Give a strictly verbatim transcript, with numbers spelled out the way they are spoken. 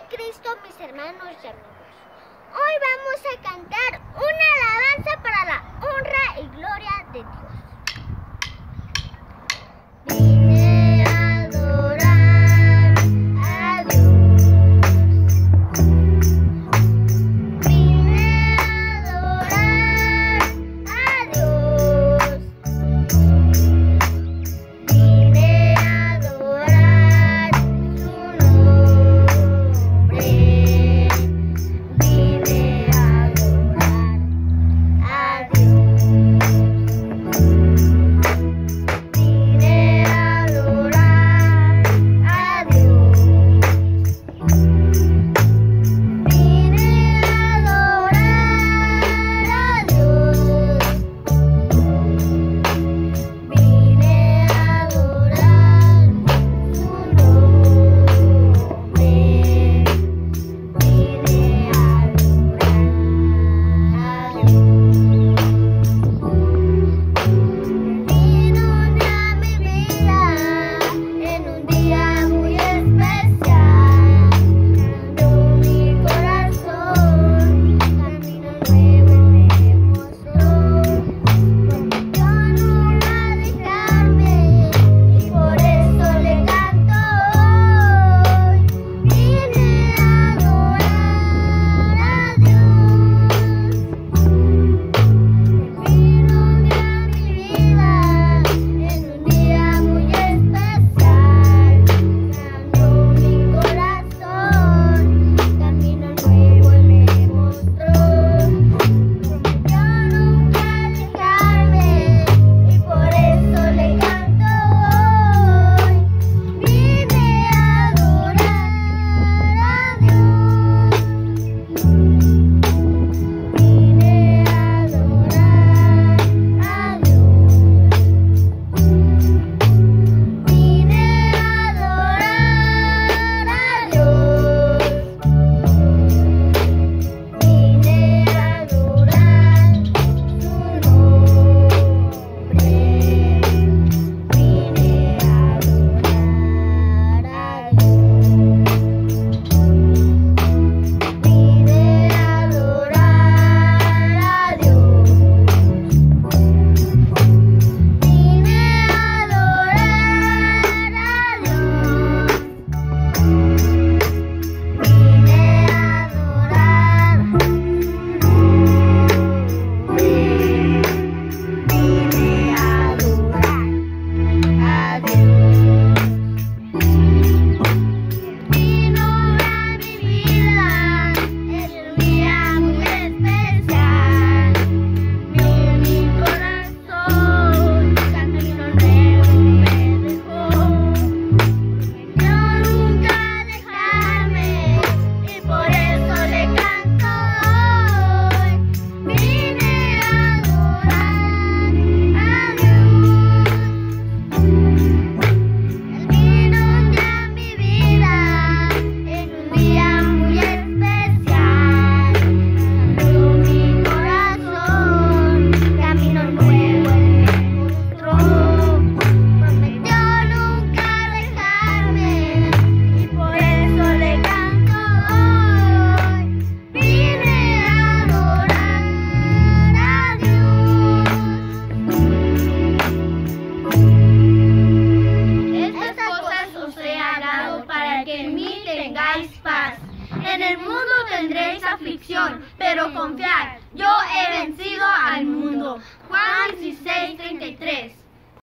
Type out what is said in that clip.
de Cristo, mis hermanos y amigos. Hoy vamos a cantar una alabanza para la honra y gloria de Dios. Vine a adorar a Dios. Vine a adorar a Dios. Vine a adorar su nombre. Vine a adorar a Dios. Vine a adorar a Dios. Vine a adorar a Dios. Vine a adorar su nombre. Vine a adorar a Dios. Vino a mi vida en un día muy especial. Cambió mi corazón, camino nuevo me mostró. Prometió nunca dejarme y por eso le canto hoy. Vine a adorar a Dios. Vino a mi vida en un día muy especial. Cambió mi corazón, camino nuevo él me mostró. Prometió nunca dejarme y por eso le canto hoy. Vine a adorar a Dios. Vine a adorar a Dios. Vine a adorar a Dios. Vine a adorar su nombre. Vine a adorar a Dios. Vine a adorar a Dios. Vine a adorar a Dios. Vine a adorar su nombre. Vine a adorar a Dios. Vino a mi vida en un día muy especial. Vio mi corazón, camino nuevo me dejó. Prometió nunca dejarme y por eso le canto hoy. Vine a adorar a Dios. Él vino un día a mi vida en un día muy especial. Cambió mi corazón, camino nuevo él me mostró. Prometió nunca dejarme y por eso le canto hoy. Vine a adorar a Dios. Estas cosas os he hablado para que en mí tengáis paz. En el mundo tendréis aflicción, pero